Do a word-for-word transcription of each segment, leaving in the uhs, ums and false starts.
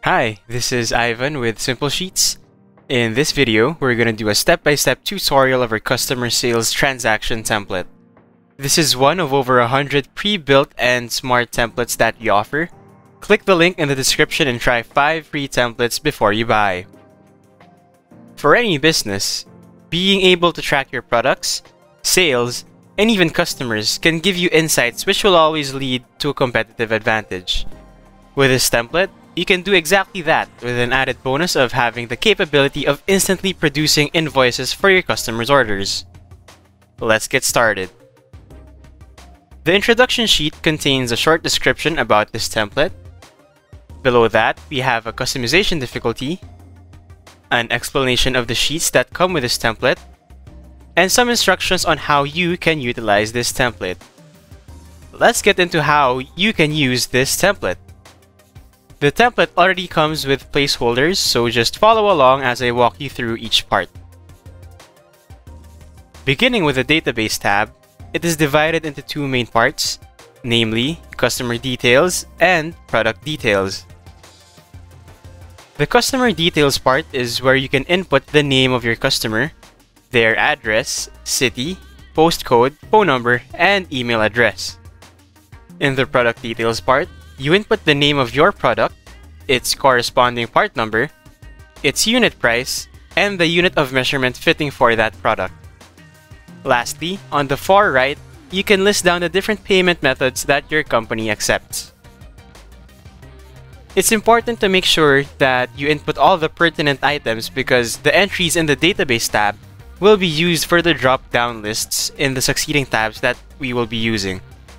Hi, this is Ivan with Simple Sheets. In this video, we're going to do a step-by-step tutorial of our customer sales transaction template. This is one of over one hundred pre-built and smart templates that we offer. Click the link in the description and try five free templates before you buy. For any business, being able to track your products, sales, and even customers can give you insights which will always lead to a competitive advantage. With this template, you can do exactly that with an added bonus of having the capability of instantly producing invoices for your customers' orders. Let's get started. The introduction sheet contains a short description about this template. Below that, we have a customization difficulty, an explanation of the sheets that come with this template, and some instructions on how you can utilize this template. Let's get into how you can use this template. The template already comes with placeholders, so just follow along as I walk you through each part. Beginning with the database tab, it is divided into two main parts, namely customer details and product details. The customer details part is where you can input the name of your customer, their address, city, postcode, phone number, and email address. In the product details part, you input the name of your product, its corresponding part number, its unit price, and the unit of measurement fitting for that product. Lastly, on the far right, you can list down the different payment methods that your company accepts. It's important to make sure that you input all the pertinent items because the entries in the database tab will be used for the drop-down lists in the succeeding tabs that we will be using.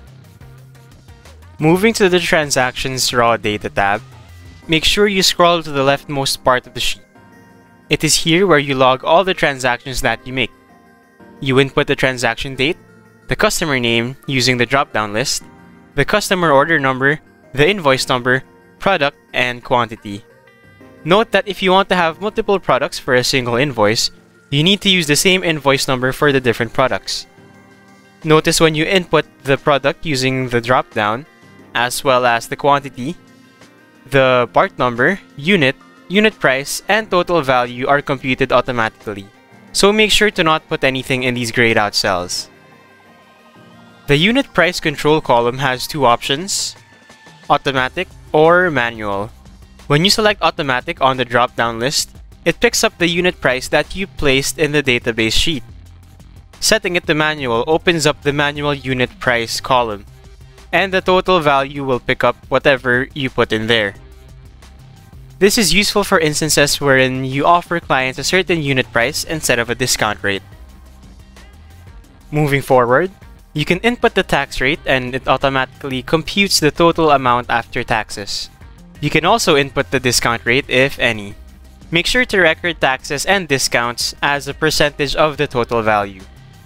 Moving to the Transactions Raw Data tab, make sure you scroll to the leftmost part of the sheet. It is here where you log all the transactions that you make. You input the transaction date, the customer name using the drop-down list, the customer order number, the invoice number, product, and quantity. Note that if you want to have multiple products for a single invoice, you need to use the same invoice number for the different products. Notice when you input the product using the drop-down, as well as the quantity, the part number, unit, unit price, and total value are computed automatically. So make sure to not put anything in these grayed out cells. The unit price control column has two options, automatic or manual. When you select automatic on the drop-down list, it picks up the unit price that you placed in the database sheet. Setting it to manual opens up the manual unit price column, and the total value will pick up whatever you put in there. This is useful for instances wherein you offer clients a certain unit price instead of a discount rate. Moving forward, you can input the tax rate and it automatically computes the total amount after taxes. You can also input the discount rate if any. Make sure to record taxes and discounts as a percentage of the total value.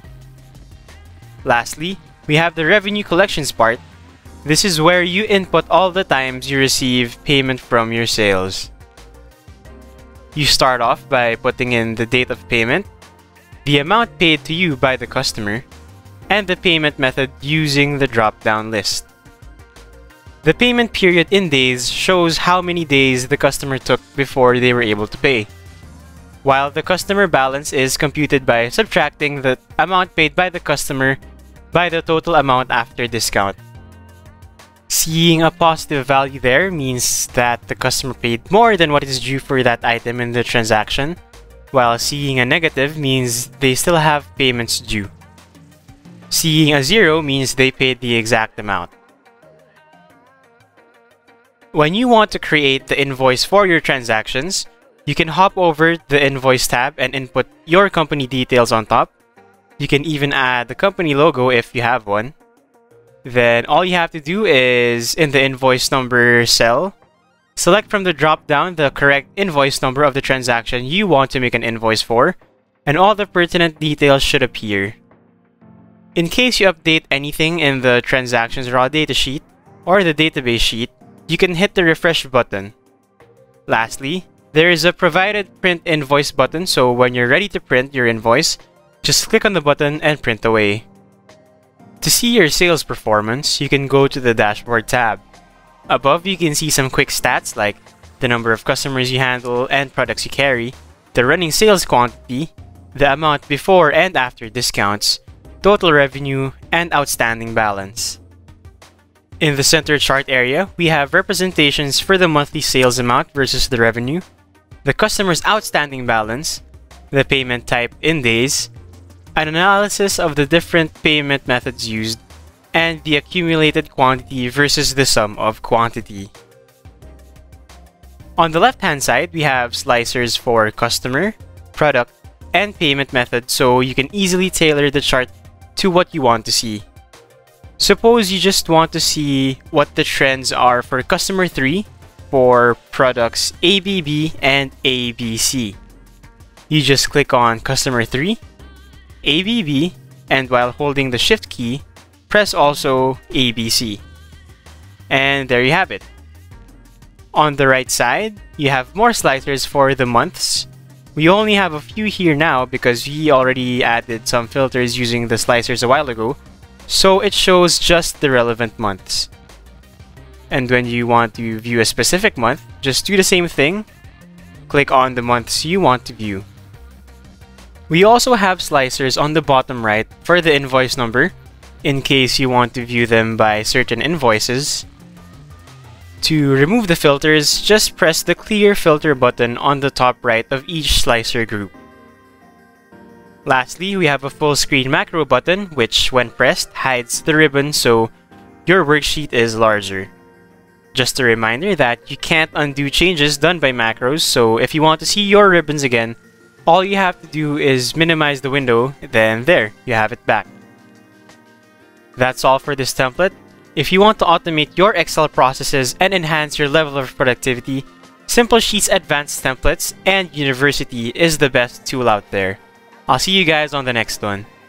Lastly, we have the revenue collections part. This is where you input all the times you receive payment from your sales. You start off by putting in the date of payment, the amount paid to you by the customer, and the payment method using the drop-down list. The payment period in days shows how many days the customer took before they were able to pay, while the customer balance is computed by subtracting the amount paid by the customer by the total amount after discount. Seeing a positive value there means that the customer paid more than what is due for that item in the transaction, while seeing a negative means they still have payments due. Seeing a zero means they paid the exact amount. When you want to create the invoice for your transactions, you can hop over the Invoice tab and input your company details on top. You can even add the company logo if you have one. Then all you have to do is, in the invoice number cell, select from the drop-down the correct invoice number of the transaction you want to make an invoice for, and all the pertinent details should appear. In case you update anything in the transactions raw data sheet or the database sheet, you can hit the refresh button. Lastly, there is a provided print invoice button, so when you're ready to print your invoice, just click on the button and print away. To see your sales performance, you can go to the Dashboard tab. Above, you can see some quick stats like the number of customers you handle and products you carry, the running sales quantity, the amount before and after discounts, total revenue, and outstanding balance. In the center chart area, we have representations for the monthly sales amount versus the revenue, the customer's outstanding balance, the payment type in days, an analysis of the different payment methods used, and the accumulated quantity versus the sum of quantity. On the left-hand side, we have slicers for customer, product, and payment method, so you can easily tailor the chart to what you want to see. Suppose you just want to see what the trends are for customer three for products A B B and A B C. You just click on customer three, A B B, and while holding the shift key, press also A B C. And there you have it. On the right side, you have more slicers for the months. We only have a few here now because we already added some filters using the slicers a while ago, so it shows just the relevant months. And when you want to view a specific month, just do the same thing. Click on the months you want to view. We also have slicers on the bottom right for the invoice number, in case you want to view them by certain invoices. To remove the filters, just press the clear filter button on the top right of each slicer group. Lastly, we have a full screen macro button, which when pressed hides the ribbon so your worksheet is larger. Just a reminder that you can't undo changes done by macros, so if you want to see your ribbons again, all you have to do is minimize the window, then there, you have it back. That's all for this template. If you want to automate your Excel processes and enhance your level of productivity, Simple Sheets Advanced Templates and University is the best tool out there. I'll see you guys on the next one.